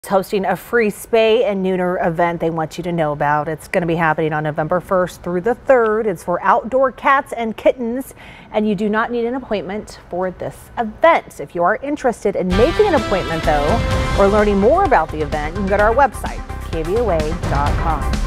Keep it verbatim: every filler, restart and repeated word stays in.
Hosting a free spay and neuter event they want you to know about. It's going to be happening on November first through the third. It's for outdoor cats and kittens, and you do not need an appointment for this event. If you are interested in making an appointment, though, or learning more about the event, you can go to our website, K V O A dot com.